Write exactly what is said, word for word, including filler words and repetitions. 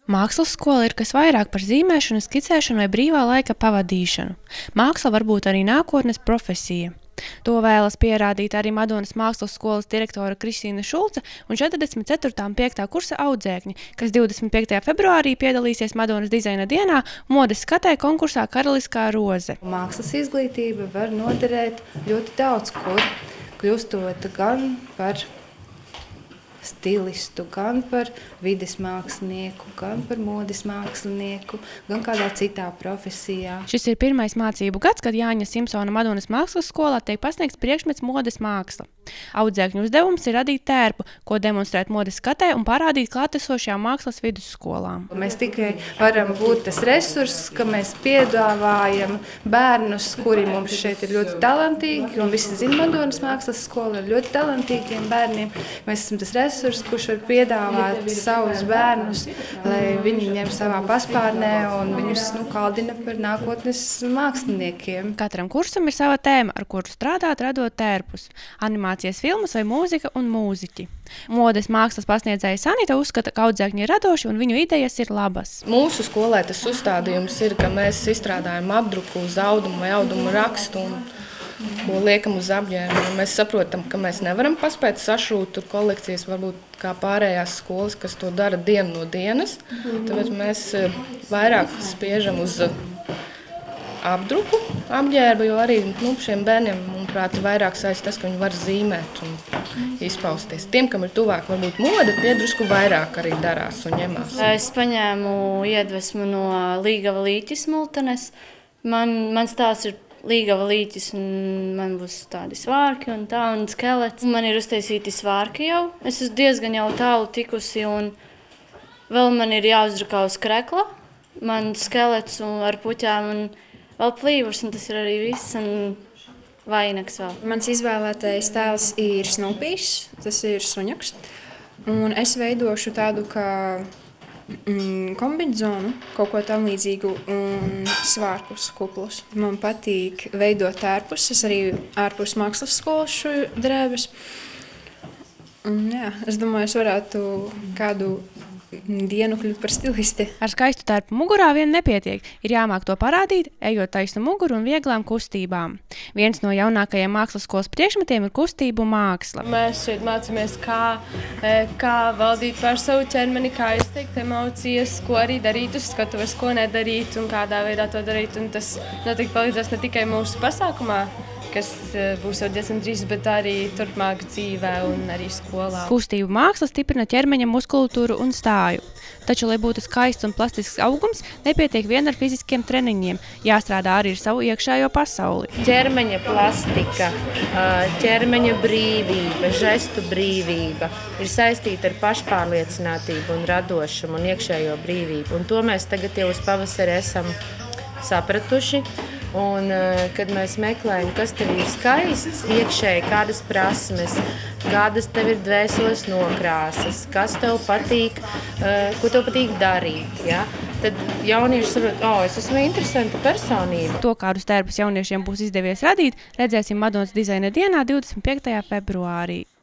Mākslas skola ir kas vairāk par zīmēšanu, skicēšanu vai brīvā laika pavadīšanu. Māksla var būt arī nākotnes profesija. To vēlas pierādīt arī Madonas mākslas skolas direktore Kristīna Šulce un četrdesmit ceturtā un piektā kursa audzēkņi, kas divdesmit piektajā februārī piedalīsies Madonas dizaina dienā modes skatē konkursā Karaliskā roze. Mākslas izglītība var noderēt ļoti daudz kur, kļūstot gan par stilistu, gan par vides mākslinieku, gan par modes mākslinieku, gan kādā citā profesijā. Šis ir pirmais mācību gads, kad Jāņa Simpsona Madonas mākslas skolā tiek pasniegts priekšmets modes māksla. Audzēkņu uzdevums ir radīt tērpu, ko demonstrēt modes skatē un parādīt klātesošajām mākslas vidusskolām. Mēs tikai varam būt tas resurss, ka mēs piedāvājam bērnus, kuri mums šeit ir ļoti talantīgi, un visi zina Madonas mākslas skola ar ļoti talantīgiem bērniem. Mēs esam tas resurs, kurš var piedāvāt savus bērnus, lai viņi ņem savā paspārnē un viņus nu, kaldina par nākotnes māksliniekiem. Katram kursam ir sava tēma, ar kuru strādāt, radot tērpus. Animācijas filmas vai mūzika un mūziķi. Modes mākslas pasniedzēja Sanita uzskata, ka audzēkņi ir radoši un viņu idejas ir labas. Mūsu skolē tas uzstādījums ir, ka mēs izstrādājam apdruku uz audumu vai audumu rakstu un ko liekam uz apģērbu. Mēs saprotam, ka mēs nevaram paspēt sašūt kolekcijas, varbūt kā pārējās skolas, kas to dara dienu no dienas. Tāpēc mēs vairāk spiežam uz apdruku apģērbu, jo arī nu, šiem bērniem, manuprāt, vairāk saista tas, ka viņi var zīmēt un izpausties. Tiem, kam ir tuvāk varbūt mode, tie drusku vairāk arī darās un ņemās. Es paņēmu iedvesmu no Līgava līķis multenes. Man, mans tās ir Līgava līķis un man būs tādi svārki un tā un skelets. Man ir uztaisīti svārki jau. Es esmu diezgan jau tālu tikusi un vēl man ir jāuzdrukā uz krekla. Man skelets un ar puķām un vēl plīvurs un tas ir arī viss un vainags vēl. Mans izvēlētais tēls ir Snupijs, tas ir suņaks. Un es veidošu tādu kā mm, kombinzonu, kaut ko tam līdzīgu un svārpus, kuplus. Man patīk veidot tērpus, es arī ārpus mākslas skolas drēbes. Un, jā, es domāju, es varētu kādu dienu kļūt par stilisti. Ar skaistu tērpu mugurā vien nepietiek. Ir jāmāk to parādīt, ejot taisnu muguru un vieglām kustībām. Viens no jaunākajiem mākslas skolas priekšmetiem ir kustību māksla. Mēs šeit mācāmies, kā, kā valdīt pār savu ķermeni, kā izteikt emocijas, ko arī darīt uz skatuves, ko nedarīt un kādā veidā to darīt. Un tas noteikti palīdzēs ne tikai mūsu pasākumā, kas būs jau diezgan drīz, bet arī turpmāk dzīvē un arī skolā. Kustību māksla stiprina ķermeņa muskulatūru un stāju. Taču, lai būtu skaists un plastisks augums, nepietiek vien ar fiziskiem treniņiem. Jāstrādā arī ar savu iekšējo pasauli. Ķermeņa plastika, ķermeņa brīvība, žestu brīvība ir saistīta ar pašpārliecinātību un radošumu un iekšējo brīvību. Un to mēs tagad jau uz pavasari esam sapratuši. Un, kad mēs meklējam, kas tev ir skaists iekšēji, kādas prasmes, kādas tev ir dvēseles nokrāsas, kas tev patīk, ko tev patīk darīt, ja? Tad jaunieši saprot, o, es esmu interesanta personība. To, kādus tērpus jauniešiem būs izdevies radīt, redzēsim Madonas dizaina dienā divdesmit piektajā februārī.